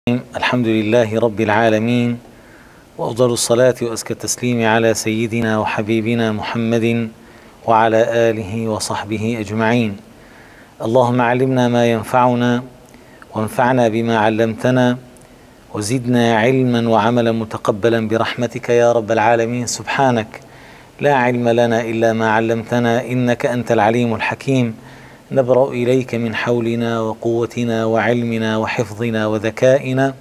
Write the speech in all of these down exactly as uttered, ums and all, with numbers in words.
الحمد لله رب العالمين، وأفضل الصلاة وأزكى التسليم على سيدنا وحبيبنا محمد وعلى آله وصحبه أجمعين. اللهم علمنا ما ينفعنا وانفعنا بما علمتنا وزدنا علما وعملا متقبلا برحمتك يا رب العالمين. سبحانك لا علم لنا إلا ما علمتنا إنك أنت العليم الحكيم. نبرأ إليك من حولنا وقوتنا وعلمنا وحفظنا وذكائنا،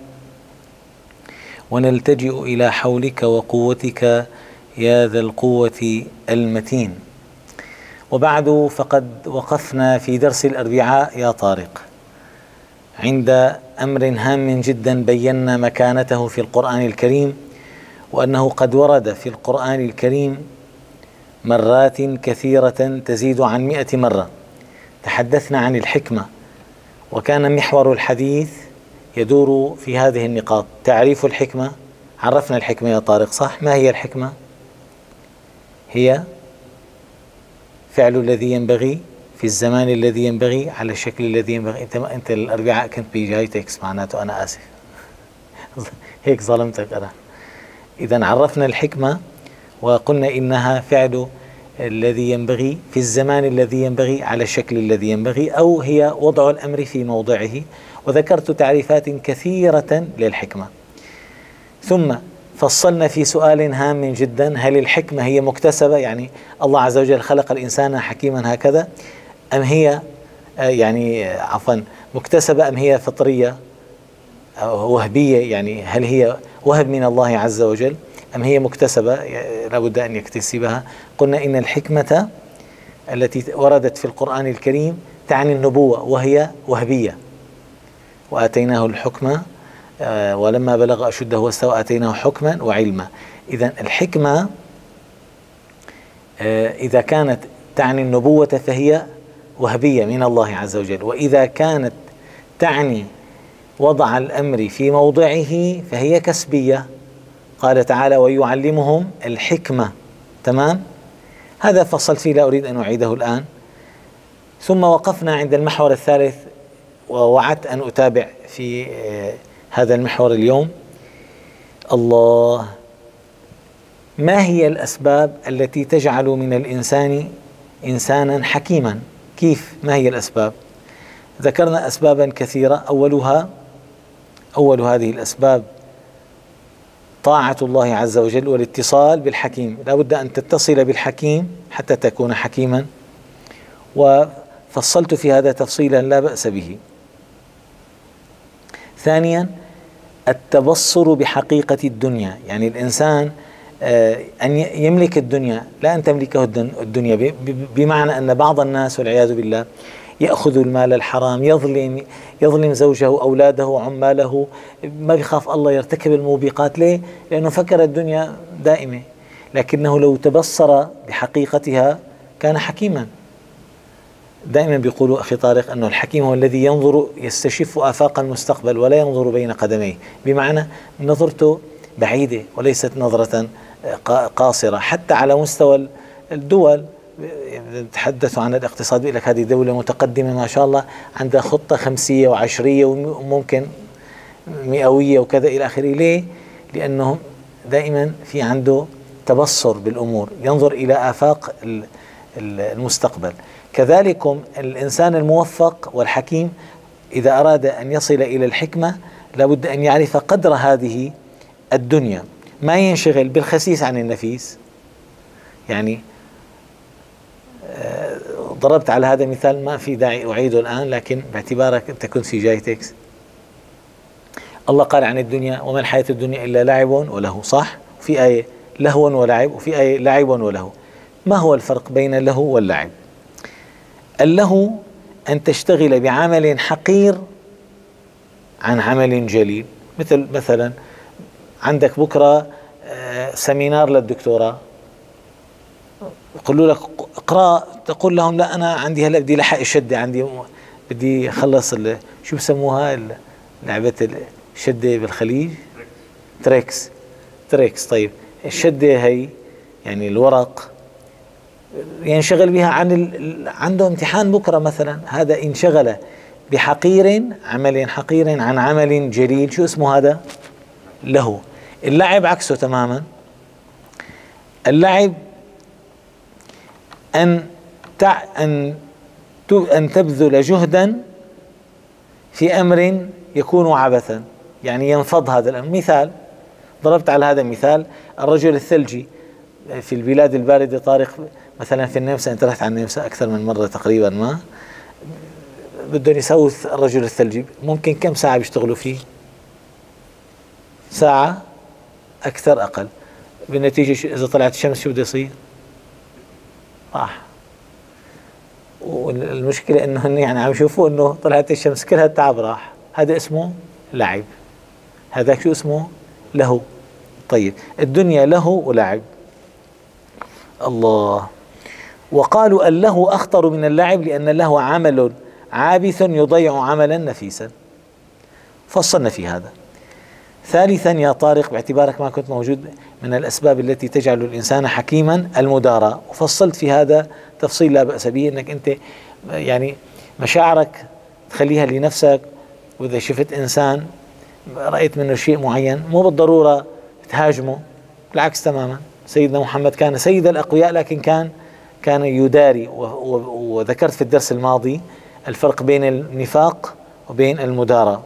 ونلتجئ إلى حولك وقوتك يا ذا القوة المتين. وبعد، فقد وقفنا في درس الأربعاء يا طارق عند أمر هام جدا بينا مكانته في القرآن الكريم، وأنه قد ورد في القرآن الكريم مرات كثيرة تزيد عن مئة مرة. تحدثنا عن الحكمة، وكان محور الحديث يدور في هذه النقاط: تعريف الحكمة. عرفنا الحكمة يا طارق، صح؟ ما هي الحكمة؟ هي فعل الذي ينبغي في الزمان الذي ينبغي على الشكل الذي ينبغي. انت انت الاربعاء كنت بجاي تكس، معناته انا اسف هيك ظلمتك انا. اذا عرفنا الحكمة وقلنا انها فعل الذي ينبغي في الزمان الذي ينبغي على الشكل الذي ينبغي، أو هي وضع الأمر في موضعه. وذكرت تعريفات كثيرة للحكمة، ثم فصلنا في سؤال هام جدا: هل الحكمة هي مكتسبة؟ يعني الله عز وجل خلق الإنسان حكيما هكذا، أم هي يعني عفوا مكتسبة، أم هي فطرية أو وهبية؟ يعني هل هي وهب من الله عز وجل أم هي مكتسبة لابد أن يكتسبها؟ قلنا إن الحكمة التي وردت في القرآن الكريم تعني النبوة، وهي وهبية. وآتيناه الحكمة ولما بلغ أشده واستوى آتيناه حكما وعلما. إذن الحكمة إذا كانت تعني النبوة فهي وهبية من الله عز وجل، وإذا كانت تعني وضع الأمر في موضعه فهي كسبية. قال تعالى: ويعلمهم الحكمة. تمام؟ هذا فصلت فيه، لا أريد أن أعيده الآن. ثم وقفنا عند المحور الثالث، ووعدت أن أتابع في هذا المحور اليوم. الله، ما هي الأسباب التي تجعل من الإنسان إنسانا حكيما؟ كيف؟ ما هي الأسباب؟ ذكرنا أسبابا كثيرة. أولها أول هذه الأسباب طاعة الله عز وجل والاتصال بالحكيم. لا بد أن تتصل بالحكيم حتى تكون حكيما، وفصلت في هذا تفصيلا لا بأس به. ثانيا، التبصر بحقيقة الدنيا، يعني الإنسان أن يملك الدنيا، لا أن تملكه الدنيا، بمعنى أن بعض الناس والعياذ بالله يأخذ المال الحرام، يظلم يظلم زوجه، أولاده، عماله، ما بيخاف الله، يرتكب الموبقات. ليه؟ لأنه فكر الدنيا دائمة، لكنه لو تبصر بحقيقتها كان حكيما. دائما بيقولوا أخي طارق أنه الحكيم هو الذي ينظر يستشف آفاق المستقبل ولا ينظر بين قدميه، بمعنى نظرته بعيدة وليست نظرة قاصرة. حتى على مستوى الدول تحدثوا عن الاقتصاد، بيقول لك هذه دولة متقدمة ما شاء الله، عندها خطة خمسية وعشرية وممكن مئوية وكذا إلى آخره. ليه؟ لأنه دائما في عنده تبصر بالأمور، ينظر إلى آفاق المستقبل. كذلك الإنسان الموفق والحكيم إذا أراد أن يصل إلى الحكمة لابد أن يعرف قدر هذه الدنيا، ما ينشغل بالخسيس عن النفيس. يعني ضربت على هذا المثال، ما في داعي أعيده الآن، لكن باعتبارك أنت كنت في جاي تكس. الله قال عن الدنيا: وما الحياة الدنيا إلا لعب وله، صح؟ في آية لهو ولعب، وفي آية لعب وله. ما هو الفرق بين اللهو واللعب؟ اللهو أن تشتغل بعمل حقير عن عمل جليل. مثل مثلا عندك بكرة سمينار للدكتوراه، يقولوا لك اقرأ، تقول لهم لا أنا عندي هلا بدي لحق الشدة، عندي بدي أخلص شو بسموها لعبة الشدة بالخليج، تريكس تريكس. طيب الشدة هي يعني الورق ينشغل بها عن ال... عنده امتحان بكرة مثلا، هذا انشغل بحقير، عمل حقير عن عمل جليل. شو اسمه هذا؟ له. اللعب عكسه تماما. اللعب أن تع أن أن تبذل جهدا في أمر يكون عبثا، يعني ينفض هذا الأمر. مثال، ضربت على هذا المثال الرجل الثلجي في البلاد الباردة. طارق مثلا في النمسا، أنت رحت على النمسا أكثر من مرة تقريبا، ما بدهم يسووا الرجل الثلجي، ممكن كم ساعة بيشتغلوا فيه؟ ساعة أكثر أقل. بالنتيجة إذا طلعت الشمس شو بده يصير؟ راح. والمشكلة إنه هن يعني عم يشوفوا إنه طلعت الشمس كل هالتعب راح. هذا اسمه لعب. هذاك شو اسمه؟ له. طيب الدنيا له ولعب. الله. وقالوا اللهو أخطر من اللعب لأن اللهو عمل عابث يضيع عملا نفيسا. فصلنا في هذا. ثالثا يا طارق، باعتبارك ما كنت موجود، من الأسباب التي تجعل الإنسان حكيما المداراة، وفصلت في هذا تفصيل لا بأس به، أنك أنت يعني مشاعرك تخليها لنفسك، وإذا شفت إنسان رأيت منه شيء معين مو بالضرورة تهاجمه، بالعكس تماما. سيدنا محمد كان سيد الأقوياء، لكن كان كان يداري. وذكرت في الدرس الماضي الفرق بين النفاق وبين المداراة.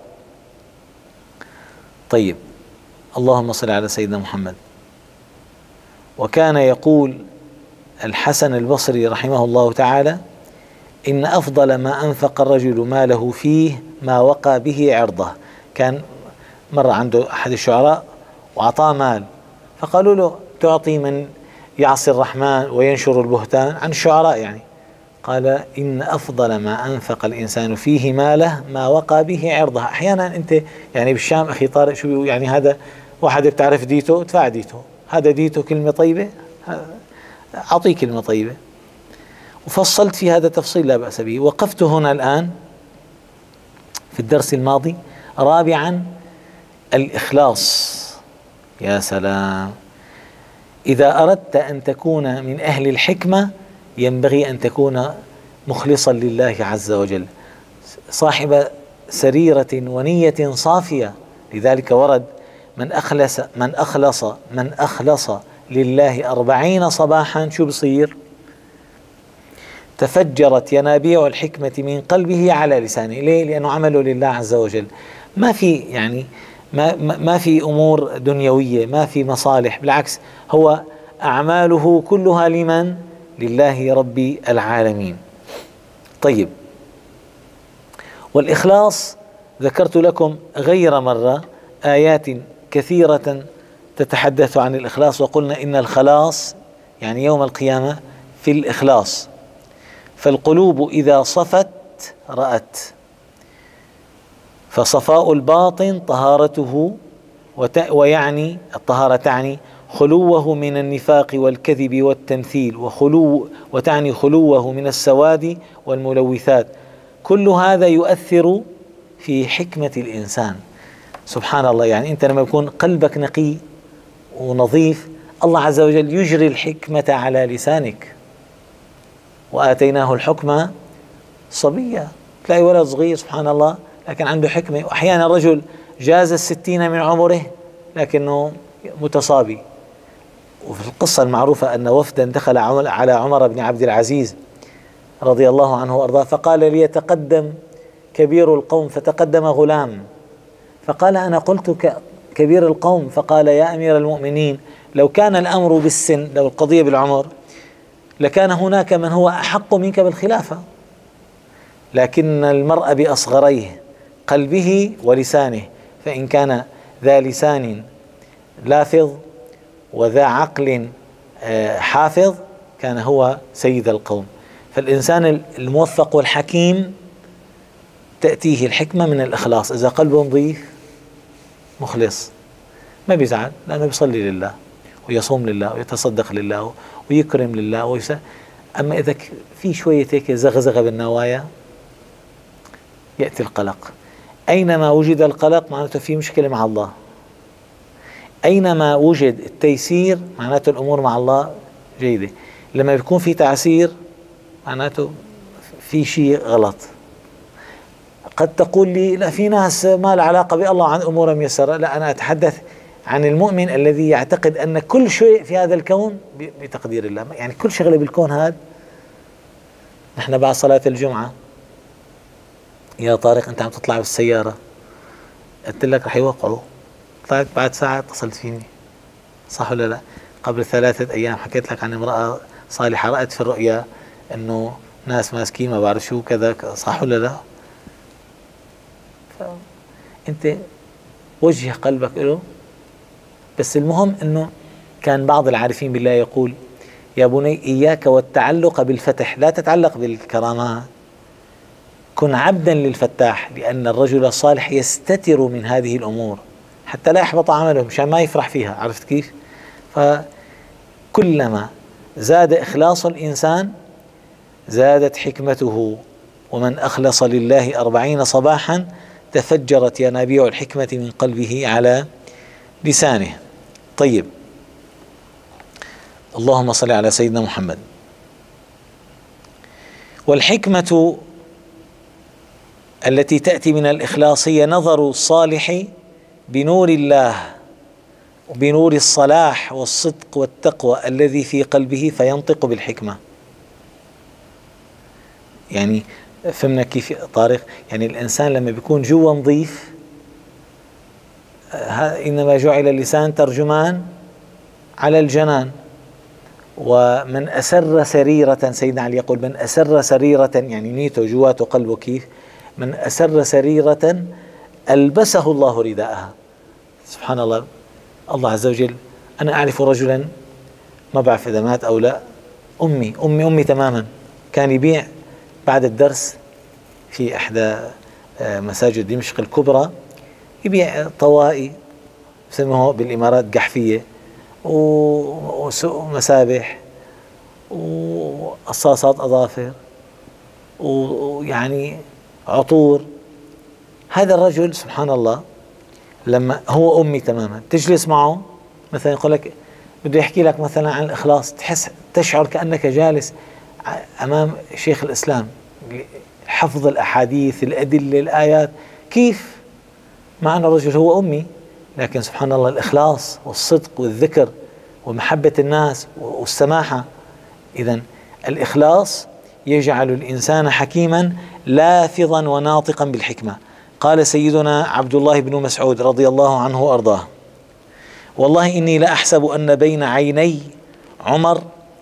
طيب، اللهم صل على سيدنا محمد. وكان يقول الحسن البصري رحمه الله تعالى: إن أفضل ما أنفق الرجل ماله فيه ما وقى به عرضه. كان مرة عنده أحد الشعراء وأعطاه مال، فقالوا له: تعطي من يعصي الرحمن وينشر البهتان؟ عن الشعراء يعني. قال: إن أفضل ما أنفق الإنسان فيه ماله ما وقى به عرضه. أحيانا أنت يعني بالشام أخي طارق شو يعني، هذا واحد بتعرف ديته ادفع ديته، هذا ديته كلمة طيبة أعطيه كلمة طيبة. وفصلت في هذا تفصيل لا بأس به. وقفت هنا الآن في الدرس الماضي. رابعا الإخلاص. يا سلام، إذا أردت أن تكون من أهل الحكمة ينبغي أن تكون مخلصا لله عز وجل، صاحب سريرة ونية صافية. لذلك ورد: من أخلص من أخلص من أخلص لله أربعين صباحا شو بصير؟ تفجرت ينابيع الحكمة من قلبه على لسانه. ليه؟ لأنه عمله لله عز وجل. ما في يعني ما ما في أمور دنيوية، ما في مصالح، بالعكس هو أعماله كلها لمن؟ لله رب العالمين. طيب، والإخلاص ذكرت لكم غير مرة آيات كثيرة تتحدث عن الإخلاص، وقلنا إن الخلاص يعني يوم القيامة في الإخلاص. فالقلوب إذا صفت رأت، فصفاء الباطن طهارته، ويعني الطهارة تعني خلوه من النفاق والكذب والتمثيل، وخلو وتعني خلوه من السواد والملوثات. كل هذا يؤثر في حكمة الإنسان. سبحان الله، يعني أنت لما يكون قلبك نقي ونظيف، الله عز وجل يجري الحكمة على لسانك. وآتيناه الحكمة صبيا. تلاقي ولد صغير سبحان الله لكن عنده حكمة. وأحيانا رجل جاز الستين من عمره لكنه متصابي. وفي القصة المعروفة أن وفدا دخل على عمر بن عبد العزيز رضي الله عنه وأرضاه، فقال: ليتقدم كبير القوم، فتقدم غلام فقال: أنا قلت كبير القوم. فقال: يا أمير المؤمنين، لو كان الأمر بالسن، لو القضية بالعمر، لكان هناك من هو أحق منك بالخلافة، لكن المرء بأصغريه قلبه ولسانه، فإن كان ذا لسان لافظ وذا عقل حافظ كان هو سيد القوم. فالإنسان الموفق والحكيم تأتيه الحكمة من الإخلاص. إذا قلبه نظيف مخلص ما بيزعل، لأنه بيصلي لله ويصوم لله ويتصدق لله ويكرم لله ويسأل. أما إذا في شوية هيك زغزغة بالنوايا يأتي القلق. أينما وجد القلق معناته في مشكلة مع الله. أينما وجد التيسير معناته الأمور مع الله جيدة. لما يكون في تعسير معناته في شيء غلط. قد تقول لي لا، في ناس ما لها علاقة بالله عن أمور ميسرة. لا، أنا أتحدث عن المؤمن الذي يعتقد أن كل شيء في هذا الكون بتقدير الله. يعني كل شغلة بالكون هذا. نحن بعد صلاة الجمعة يا طارق أنت عم تطلع بالسيارة، قلت لك رح يوقعوا، طلعت بعد ساعة اتصلت فيني، صح ولا لا؟ قبل ثلاثة أيام حكيت لك عن امرأة صالحة رأت في الرؤيا أنه ناس ماسكين ما بعرف شو كذا، صح ولا لا؟ فأنت وجه قلبك له. بس المهم أنه كان بعض العارفين بالله يقول يا بني إياك والتعلق بالفتح، لا تتعلق بالكرامات، كن عبدا للفتاح، لأن الرجل الصالح يستتر من هذه الأمور حتى لا يحبط عمله، مشان ما يفرح فيها. عرفت كيف؟ فكلما زاد إخلاص الإنسان زادت حكمته، ومن أخلص لله أربعين صباحا تفجرت ينابيع الحكمة من قلبه على لسانه. طيب، اللهم صل على سيدنا محمد. والحكمة التي تأتي من الإخلاص هي نظر الصالح بنور الله وبنور الصلاح والصدق والتقوى الذي في قلبه فينطق بالحكمة. يعني فهمنا كيف طارق؟ يعني الإنسان لما بيكون جوا نظيف، إنما جعل اللسان ترجمان على الجنان. ومن أسر سريرة، سيدنا علي يقول من أسر سريرة، يعني نيته جواته قلبه كيف؟ من أسر سريرة ألبسه الله رداءها. سبحان الله. الله عز وجل، أنا أعرف رجلا ما بعرف إذا مات أو لا، أمي أمي أمي تماما، كان يبيع بعد الدرس في إحدى مساجد دمشق الكبرى، يبيع طوائي بسموه بالإمارات قحفية ومسابح وقصاصات أظافر ويعني عطور. هذا الرجل سبحان الله لما هو أمي تماما، تجلس معه مثلا يقول لك بده يحكي لك مثلا عن الإخلاص، تحس تشعر كأنك جالس أمام شيخ الإسلام، حفظ الأحاديث الأدلة الآيات. كيف؟ مع أن الرجل هو أمي، لكن سبحان الله الإخلاص والصدق والذكر ومحبة الناس والسماحة. إذن الإخلاص يجعل الإنسان حكيما لافظا وناطقا بالحكمة. قال سيدنا عبد الله بن مسعود رضي الله عنه وأرضاه والله إني لأحسب أن بين عيني عمر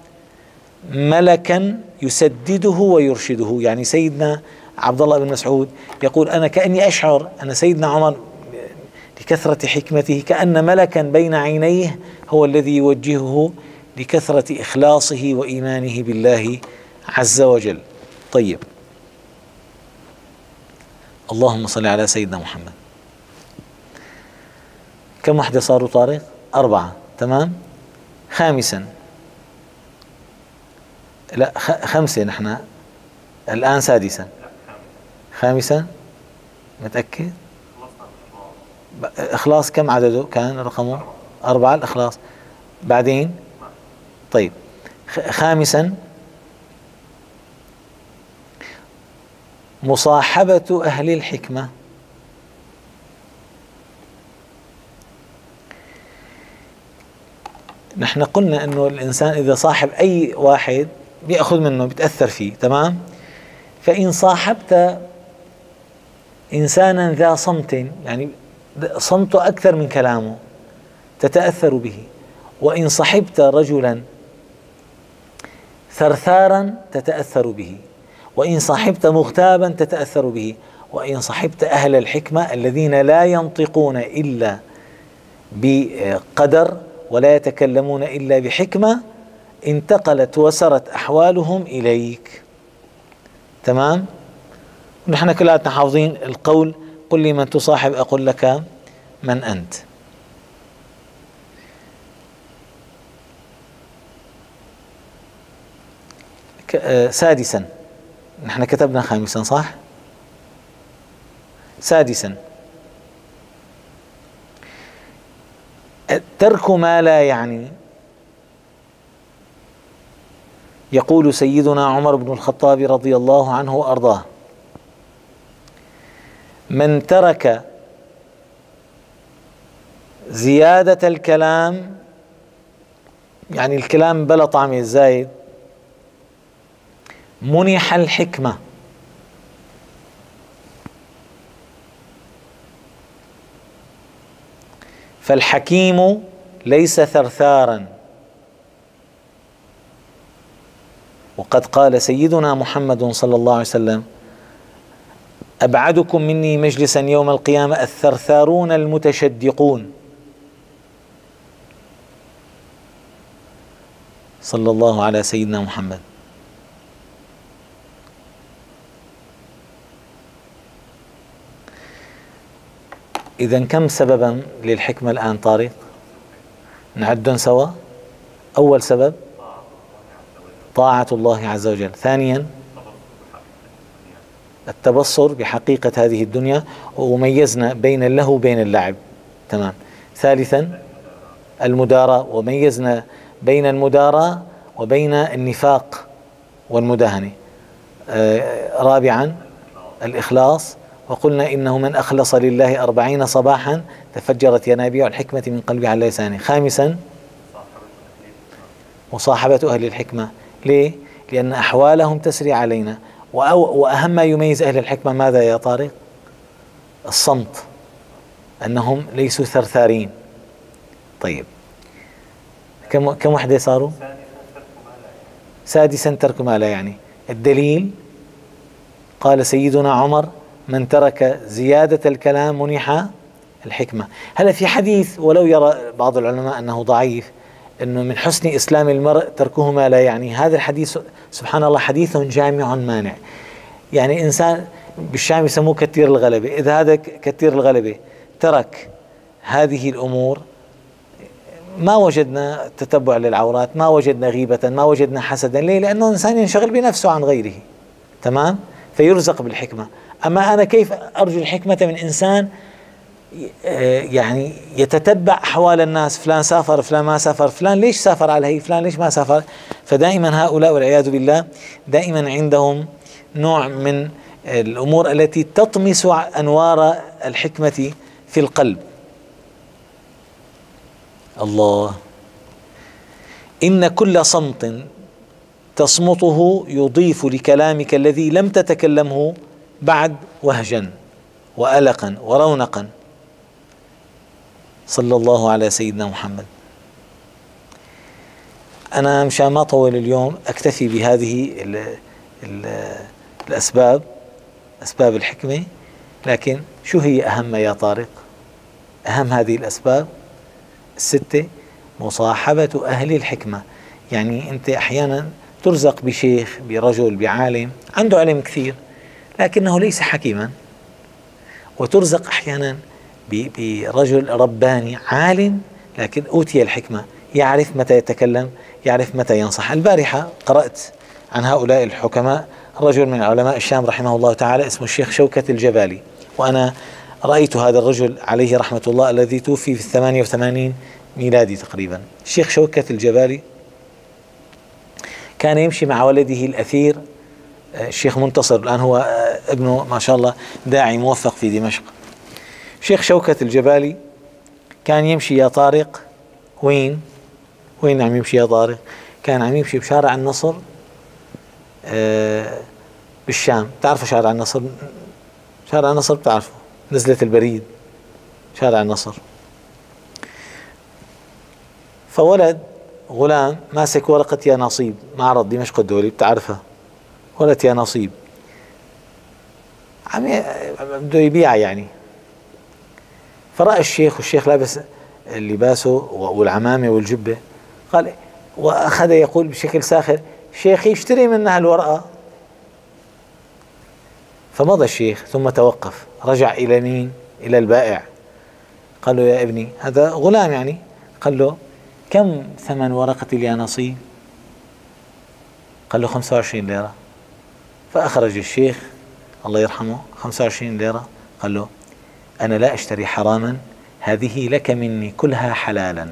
ملكا يسدده ويرشده. يعني سيدنا عبد الله بن مسعود يقول أنا كأني أشعر أن سيدنا عمر لكثرة حكمته كأن ملكا بين عينيه هو الذي يوجهه لكثرة إخلاصه وإيمانه بالله عز وجل. طيب، اللهم صل على سيدنا محمد. كم وحدة صاروا طارق؟ أربعة، تمام. خامسا، لا خمسة، نحن الآن سادسا. خامسا متأكد؟ إخلاص كم عدده كان رقمه؟ أربعة الإخلاص. بعدين طيب، خامسا مصاحبة أهل الحكمة. نحن قلنا أنه الإنسان إذا صاحب أي واحد بيأخذ منه، بيتأثر فيه، تمام. فإن صاحبت إنسانا ذا صمت، يعني صمته أكثر من كلامه، تتأثر به. وإن صحبت رجلا ثرثارا تتأثر به، وإن صحبت مغتابا تتأثر به، وإن صحبت أهل الحكمة الذين لا ينطقون إلا بقدر ولا يتكلمون إلا بحكمة انتقلت وسرت أحوالهم إليك. تمام. نحن كلنا حافظين القول قل لي من تصاحب أقول لك من أنت. سادسا، نحن كتبنا خامسا صح؟ سادسا ترك ما لا يعني. يقول سيدنا عمر بن الخطاب رضي الله عنه وأرضاه من ترك زيادة الكلام، يعني الكلام بلا طعم الزايد، منح الحكمة. فالحكيم ليس ثرثارا. وقد قال سيدنا محمد صلى الله عليه وسلم: أبعدكم مني مجلسا يوم القيامة الثرثارون المتشدقون. صلى الله على سيدنا محمد. إذن كم سببا للحكمة الآن طارق؟ نعدهم سوا. أول سبب طاعة الله عز وجل. ثانيا التبصر بحقيقة هذه الدنيا، وميزنا بين اللهو وبين اللعب. تمام. ثالثا المداراة، وميزنا بين المداراة وبين النفاق والمداهنة. آه رابعا الإخلاص، وقلنا إنه من أخلص لله أربعين صباحا تفجرت ينابيع الحكمة من قلبه على لسانه. خامسا مصاحبة أهل الحكمة. ليه؟ لأن أحوالهم تسري علينا. وأهم ما يميز أهل الحكمة ماذا يا طارق؟ الصمت، أنهم ليسوا ثرثارين. طيب، كم كم وحدة صاروا؟ سادسا ترك ما لا يعني. الدليل قال سيدنا عمر: من ترك زيادة الكلام منح الحكمة. هذا في حديث، ولو يرى بعض العلماء أنه ضعيف، أنه من حسن إسلام المرء تركه ما لا يعني. هذا الحديث سبحان الله حديث جامع مانع. يعني إنسان بالشام يسموه كثير الغلبة. إذا هذا كثير الغلبة ترك هذه الأمور، ما وجدنا تتبع للعورات، ما وجدنا غيبة، ما وجدنا حسدا. ليه؟ لأنه إنسان ينشغل بنفسه عن غيره. تمام؟ فيرزق بالحكمة. أما أنا كيف أرجو الحكمة من إنسان يعني يتتبع أحوال الناس؟ فلان سافر، فلان ما سافر، فلان ليش سافر على هي، فلان ليش ما سافر. فدائما هؤلاء والعياذ بالله دائما عندهم نوع من الأمور التي تطمس أنوار الحكمة في القلب. الله، إن كل صمت تصمته يضيف لكلامك الذي لم تتكلمه بعد وهجا وألقا ورونقا. صلى الله على سيدنا محمد. أنا مشان ما أطول اليوم أكتفي بهذه ال ال الأسباب، أسباب الحكمة. لكن شو هي أهم يا طارق؟ أهم هذه الأسباب الستة مصاحبة أهل الحكمة. يعني أنت أحيانا ترزق بشيخ، برجل، بعالم عنده علم كثير لكنه ليس حكيما، وترزق أحيانا برجل رباني عالم لكن أوتي الحكمة، يعرف متى يتكلم، يعرف متى ينصح. البارحة قرأت عن هؤلاء الحكماء رجل من علماء الشام رحمه الله تعالى اسمه الشيخ شوكة الجبالي. وأنا رأيت هذا الرجل عليه رحمة الله الذي توفي في الثمانية وثمانين ميلادي تقريبا. الشيخ شوكة الجبالي كان يمشي مع ولده الأثير الشيخ منتصر، الآن هو ابنه ما شاء الله داعي موفق في دمشق. الشيخ شوكة الجبالي كان يمشي يا طارق وين؟ وين عم يمشي يا طارق؟ كان عم يمشي بشارع النصر آه بالشام. تعرفوا شارع النصر؟ شارع النصر بتعرفوا، نزلة البريد، شارع النصر. فولد غلام ماسك ورقة يا نصيب، معرض دمشق الدولي بتعرفها، ورقة يا نصيب عم بده يبيع يعني. فرأى الشيخ، والشيخ لابس لباسه والعمامة والجبة، قال وأخذ يقول بشكل ساخر: شيخي اشتري منها الورقة. فمضى الشيخ ثم توقف، رجع إلى مين؟ إلى البائع. قال له: يا ابني، هذا غلام يعني. قال له: كم ثمن ورقة اليانصيب؟ قال له: خمسة وعشرين ليرة. فأخرج الشيخ الله يرحمه خمسة وعشرين ليرة. قال له: أنا لا أشتري حراما، هذه لك مني، كلها حلالا.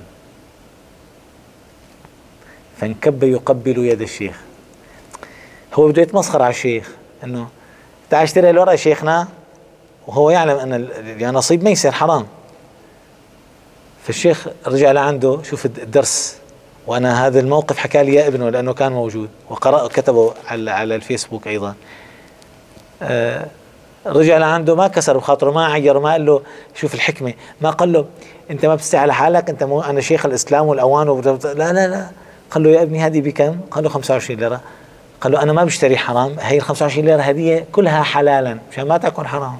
فانكب يقبل يد الشيخ. هو بده يتمسخر على الشيخ انه تعال اشتري الورقة شيخنا وهو يعلم أن اليانصيب ميسر حرام. فالشيخ رجع لعنده، شوف الدرس، وأنا هذا الموقف حكى لي يا ابنه لأنه كان موجود وقرأ كتبه على على الفيسبوك أيضا. آه رجع لعنده ما كسر بخاطره، ما عير، ما قال له شوف الحكمة، ما قال له أنت ما بتستعي على حالك، أنت مو أنا شيخ الإسلام والأوان، لا لا لا. قال له يا ابني هذه بكم؟ قال له خمسة وعشرين ليرة. قال له أنا ما بشتري حرام، هي ال خمسة وعشرين ليرة هدية كلها حلالا مشان ما تكون حرام.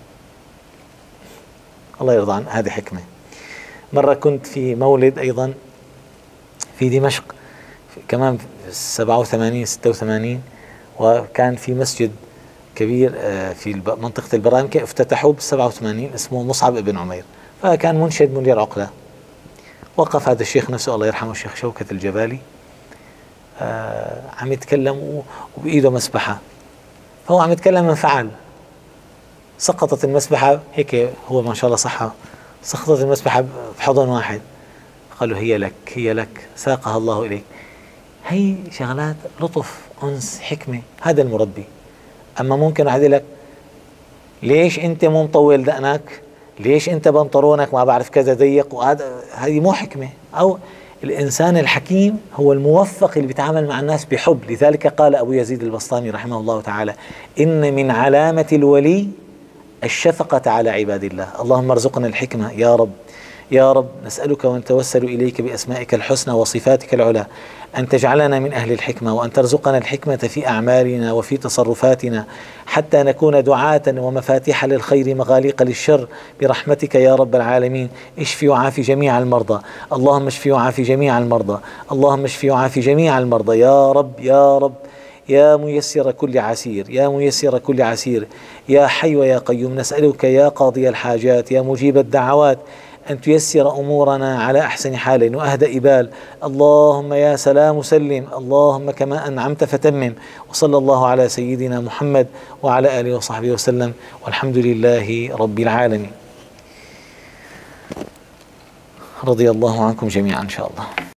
الله يرضى عنه، هذه حكمة. مرة كنت في مولد أيضا في دمشق كمان سبعة وثمانين ستة وثمانين، وكان في مسجد كبير في منطقة البرامكة افتتحوه بال سبعة وثمانين اسمه مصعب بن عمير، فكان منشد منير عقلة. وقف هذا الشيخ نفسه الله يرحمه الشيخ شوكة الجبالي آه عم يتكلم وبإيده مسبحة، فهو عم يتكلم انفعل، سقطت المسبحة هيك، هو ما شاء الله صحة، سقطت المسبحة بحضن واحد. قالوا هي لك هي لك ساقها الله إليك. هي شغلات لطف أنس حكمة، هذا المربي. أما ممكن واحد لك ليش أنت مو مطول دقنك، ليش أنت بنطلونك ما بعرف كذا ضيق، وهذا هذه مو حكمة. أو الإنسان الحكيم هو الموفق اللي بيتعامل مع الناس بحب. لذلك قال أبو يزيد البسطامي رحمه الله تعالى إن من علامة الولي الشفقة على عباد الله. اللهم ارزقنا الحكمة يا رب. يا رب نسألك ونتوسل إليك بأسمائك الحسنى وصفاتك العلى أن تجعلنا من أهل الحكمة، وأن ترزقنا الحكمة في أعمالنا وفي تصرفاتنا حتى نكون دعاة ومفاتيح للخير مغاليق للشر برحمتك يا رب العالمين. اشفي وعافي جميع المرضى، اللهم اشفي وعافي جميع المرضى، اللهم اشفي وعافي جميع المرضى يا رب يا رب. يا ميسر كل عسير، يا ميسر كل عسير، يا حي ويا قيوم، نسألك يا قاضي الحاجات يا مجيب الدعوات أن تيسر أمورنا على أحسن حال وأهدأ بال. اللهم يا سلام سلم، اللهم كما أنعمت فتمم. وصلى الله على سيدنا محمد وعلى آله وصحبه وسلم، والحمد لله رب العالمين. رضي الله عنكم جميعا إن شاء الله.